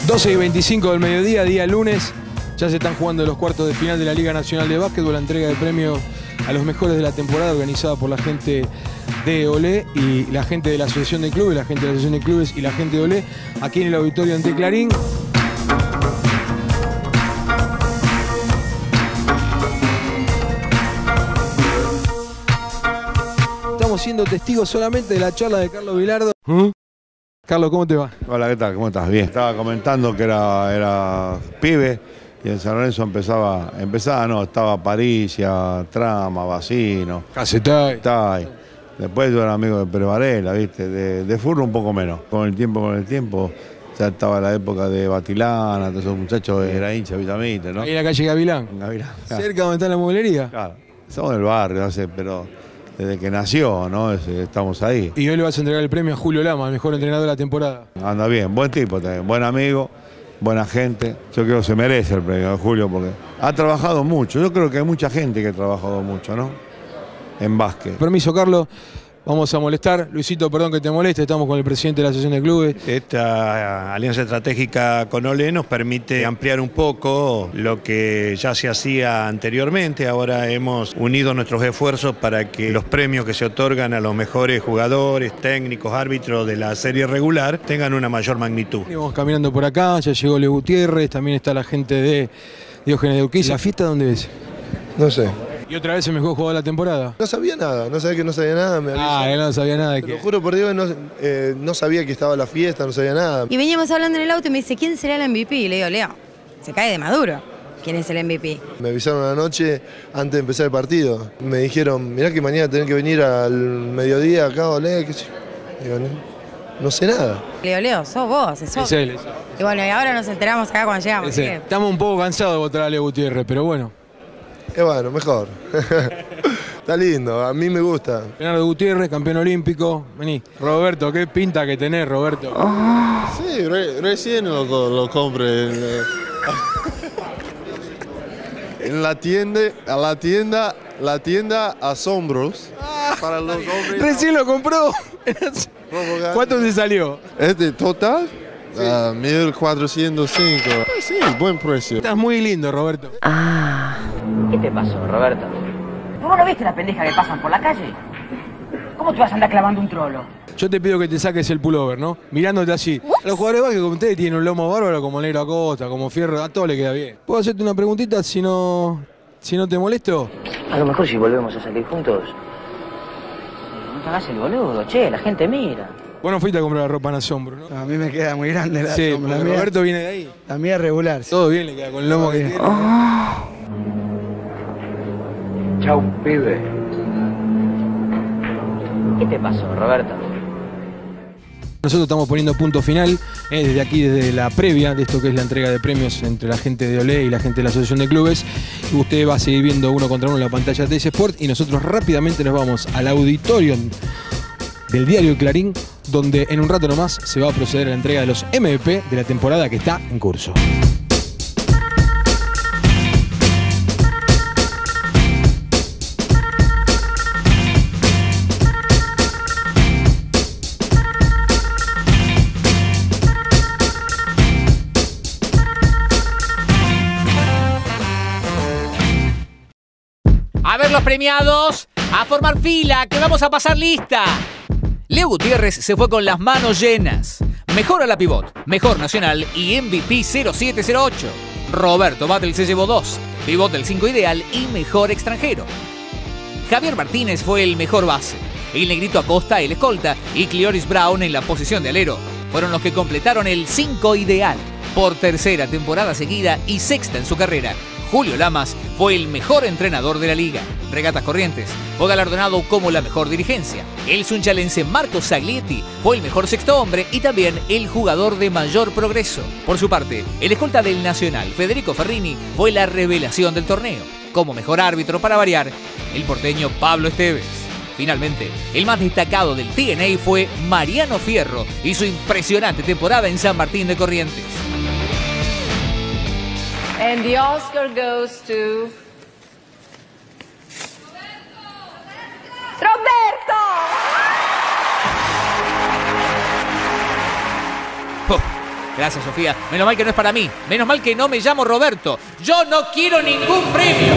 12:25 del mediodía, día lunes. Ya se están jugando los cuartos de final de la Liga Nacional de Básquetbol, la entrega de premios a los mejores de la temporada organizada por la gente de Olé y la gente de la Asociación de Clubes, la gente de la Asociación de Clubes y la gente de Olé, aquí en el auditorio ante Clarín. Estamos siendo testigos solamente de la charla de Carlos Vilardo. Carlos, ¿cómo te va? Hola, ¿qué tal? ¿Cómo estás? Bien. Estaba comentando que era pibe y en San Lorenzo estaba Paricia, Trama, Vacino, Cacetay. Después yo era amigo de Pérez Varela, ¿viste? De Furro un poco menos. Con el tiempo, ya estaba la época de Batilana, todos esos muchachos, era hincha de Villamite, ¿no? Ahí en la calle Gavilán. En Gavilán. Claro. Cerca donde está la mueblería. Claro, somos del barrio, no sé, pero desde que nació, ¿no? Estamos ahí. Y hoy le vas a entregar el premio a Julio Lama, el mejor entrenador de la temporada. Anda bien, buen tipo también, buen amigo, buena gente. Yo creo que se merece el premio de Julio porque ha trabajado mucho. Yo creo que hay mucha gente que ha trabajado mucho, ¿no? En básquet. Permiso, Carlos. Vamos a molestar. Luisito, perdón que te moleste, estamos con el presidente de la Asociación de Clubes. Esta alianza estratégica con Olé nos permite ampliar un poco lo que ya se hacía anteriormente. Ahora hemos unido nuestros esfuerzos para que los premios que se otorgan a los mejores jugadores, técnicos, árbitros de la serie regular tengan una mayor magnitud. Vamos caminando por acá, ya llegó Leo Gutiérrez, también está la gente de Diógenes de Urquiza. ¿La fiesta dónde ves? No sé. ¿Y otra vez el mejor jugador de la temporada? No sabía nada, no sabía que no sabía nada. Él no sabía nada de Te qué. lo juro por Dios, no sabía que estaba la fiesta, no sabía nada. Y veníamos hablando en el auto y me dice, ¿quién será el MVP? Y le digo, Leo, se cae de maduro. ¿Quién es el MVP? Me avisaron a la noche antes de empezar el partido. Me dijeron, mirá que mañana tenés que venir al mediodía acá, Olé, qué sé yo. Digo, no sé nada. Le digo, Leo, sos vos, sos. Es él. Y bueno, y ahora nos enteramos acá cuando llegamos. Es él. Estamos un poco cansados de votar a Leo Gutiérrez, pero bueno. Bueno, mejor. Está lindo, a mí me gusta. Leonardo Gutiérrez, campeón olímpico. Vení. Roberto, qué pinta que tenés, Roberto. Sí, recién lo compré en la tienda Asombros para los hombres. Recién lo compró. ¿Cuánto te salió? Total, 1.405. Sí, buen precio. Estás muy lindo, Roberto. ¿Qué te pasó, Roberto? ¿Tú no lo viste las pendejas que pasan por la calle? ¿Cómo te vas a andar clavando un trolo? Yo te pido que te saques el pullover, ¿no? Mirándote así. Los jugadores de básquet como ustedes tienen un lomo bárbaro, como Negro Acosta, como Fierro, a todo le queda bien. ¿Puedo hacerte una preguntita si no te molesto? A lo mejor si volvemos a salir juntos. No te hagas el boludo, che, la gente mira. Vos no fuiste a comprar la ropa en Asombro, ¿no? A mí me queda muy grande la Sí, sombra. porque Roberto viene de ahí. La mía es regular. Sí. Todo bien le queda con el lomo que tiene. Chau, pibe. ¿Qué te pasó, Roberto? Nosotros estamos poniendo punto final desde aquí, desde la previa de esto que es la entrega de premios entre la gente de Olé y la gente de la Asociación de Clubes. Usted va a seguir viendo uno contra uno en la pantalla de TS Sport y nosotros rápidamente nos vamos al auditorio del diario Clarín, donde en un rato nomás se va a proceder a la entrega de los MVP de la temporada que está en curso. A ver los premiados, a formar fila, que vamos a pasar lista. Leo Gutiérrez se fue con las manos llenas. Mejor a la pivot, mejor nacional y MVP 0708. Roberto Battles se llevó 2, pivot del 5 ideal y mejor extranjero. Javier Martínez fue el mejor base. El Negrito Acosta el escolta y Clioris Brown en la posición de alero. Fueron los que completaron el 5 ideal. Por tercera temporada seguida y sexta en su carrera, Julio Lamas fue el mejor entrenador de la liga. Regatas Corrientes fue galardonado como la mejor dirigencia. El sunchalense Marcos Saglietti fue el mejor sexto hombre y también el jugador de mayor progreso. Por su parte, el escolta del Nacional, Federico Ferrini, fue la revelación del torneo. Como mejor árbitro, para variar, el porteño Pablo Esteves. Finalmente, el más destacado del TNA fue Mariano Fierro y su impresionante temporada en San Martín de Corrientes. And the Oscar goes to... ¡Roberto! Gracias, Sofía. Menos mal que no es para mí. Menos mal que no me llamo Roberto. Yo no quiero ningún premio.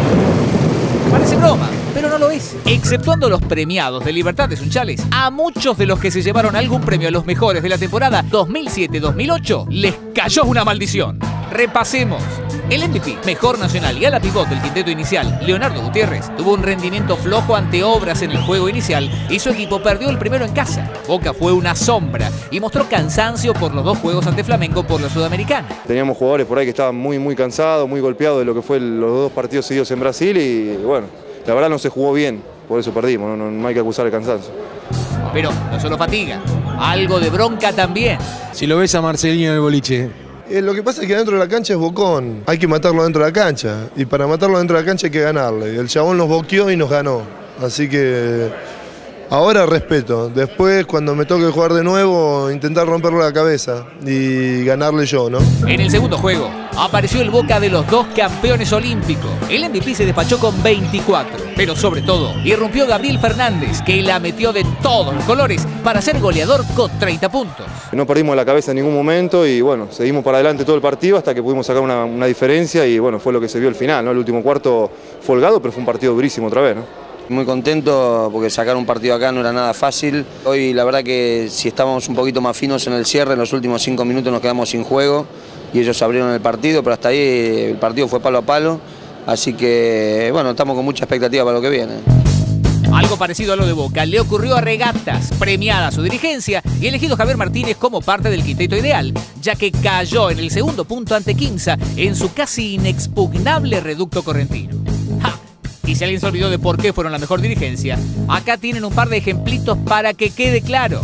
Parece broma, pero no lo es. Exceptuando los premiados de Libertad de Sunchales, a muchos de los que se llevaron algún premio a los mejores de la temporada 2007-2008 les cayó una maldición. Repasemos. El MVP, mejor nacional y ala pivot del quinteto inicial, Leonardo Gutiérrez, tuvo un rendimiento flojo ante Obras en el juego inicial y su equipo perdió el primero en casa. Boca fue una sombra y mostró cansancio por los 2 juegos ante Flamengo por la Sudamericana. Teníamos jugadores por ahí que estaban muy cansados, muy golpeados de lo que fue los 2 partidos seguidos en Brasil y bueno, la verdad no se jugó bien, por eso perdimos, no hay que acusar el cansancio. Pero no solo fatiga, algo de bronca también. Si lo ves a Marcelino en el boliche. Lo que pasa es que dentro de la cancha es bocón. Hay que matarlo dentro de la cancha. Y para matarlo dentro de la cancha hay que ganarle. El chabón nos boqueó y nos ganó. Así que ahora respeto. Después, cuando me toque jugar de nuevo, intentar romperle la cabeza y ganarle yo, ¿no? En el segundo juego apareció el Boca de los 2 campeones olímpicos. El MVP se despachó con 24. Pero sobre todo, irrumpió Gabriel Fernández, que la metió de todos los colores para ser goleador con 30 puntos. No perdimos la cabeza en ningún momento y bueno, seguimos para adelante todo el partido hasta que pudimos sacar una diferencia y bueno, fue lo que se vio al final, ¿no? El último cuarto fue holgado, pero fue un partido durísimo otra vez, ¿no? Muy contento porque sacar un partido acá no era nada fácil. Hoy la verdad que si estábamos un poquito más finos en el cierre, en los últimos 5 minutos nos quedamos sin juego y ellos abrieron el partido, pero hasta ahí el partido fue palo a palo. Así que bueno, estamos con mucha expectativa para lo que viene. Algo parecido a lo de Boca le ocurrió a Regatas, premiada su dirigencia y elegido Javier Martínez como parte del quinteto ideal, ya que cayó en el segundo punto ante Quimsa en su casi inexpugnable reducto correntino. ¡Ja! Y si alguien se olvidó de por qué fueron la mejor dirigencia, acá tienen un par de ejemplitos para que quede claro.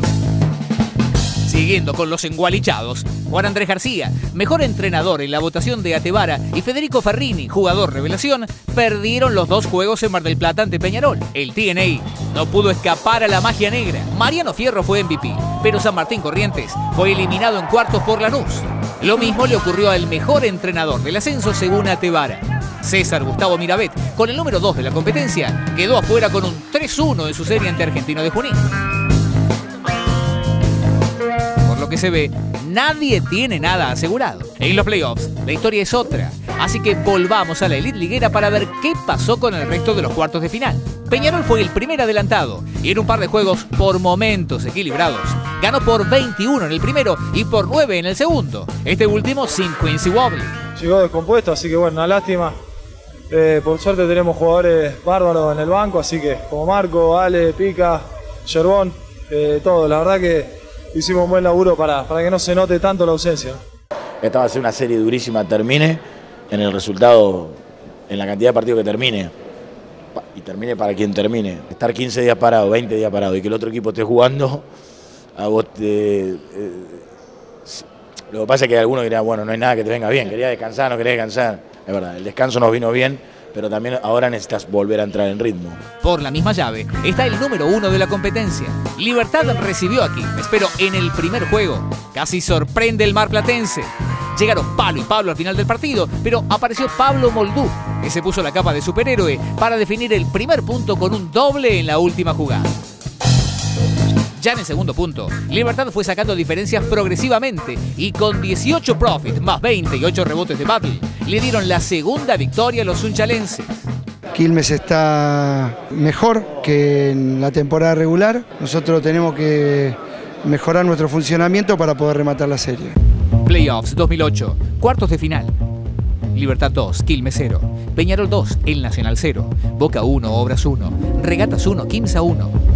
Siguiendo con los engualichados, Juan Andrés García, mejor entrenador en la votación de Atevara, y Federico Ferrini, jugador revelación, perdieron los 2 juegos en Mar del Plata ante Peñarol. El TNA no pudo escapar a la magia negra. Mariano Fierro fue MVP, pero San Martín Corrientes fue eliminado en cuartos por Lanús. Lo mismo le ocurrió al mejor entrenador del ascenso según Atevara. César Gustavo Mirabet, con el número 2 de la competencia, quedó afuera con un 3-1 en su serie ante Argentino de Junín. Lo que se ve, nadie tiene nada asegurado. En los playoffs, la historia es otra. Así que volvamos a la Elite Liguera para ver qué pasó con el resto de los cuartos de final. Peñarol fue el primer adelantado y en un par de juegos por momentos equilibrados. Ganó por 21 en el primero y por 9 en el segundo. Este último sin Quincy Wobbly. Llegó descompuesto, así que bueno, una lástima. Por suerte tenemos jugadores bárbaros en el banco, así que como Marco, Ale, Pica, Yerbón, todo. La verdad que hicimos un buen laburo para que no se note tanto la ausencia. Esta va a ser una serie durísima, termine en el resultado, en la cantidad de partidos que termine. Y termine para quien termine. Estar 15 días parado, 20 días parado y que el otro equipo esté jugando, a vos lo que pasa es que algunos dirán, bueno, no hay nada que te venga bien, quería descansar, no quería descansar. Es verdad, el descanso nos vino bien, pero también ahora necesitas volver a entrar en ritmo. Por la misma llave está el número 1 de la competencia. Libertad recibió aquí, pero en el primer juego casi sorprende el marplatense. Llegaron Palo y Pablo al final del partido, pero apareció Pablo Moldú, que se puso la capa de superhéroe para definir el primer punto con un doble en la última jugada. Ya en el segundo punto, Libertad fue sacando diferencias progresivamente y con 18 profits más 28 rebotes de Battle, le dieron la segunda victoria a los sunchalenses. Quilmes está mejor que en la temporada regular. Nosotros tenemos que mejorar nuestro funcionamiento para poder rematar la serie. Playoffs 2008, cuartos de final. Libertad 2, Quilmes 0. Peñarol 2, El Nacional 0. Boca 1, Obras 1. Regatas 1, Quimsa 1.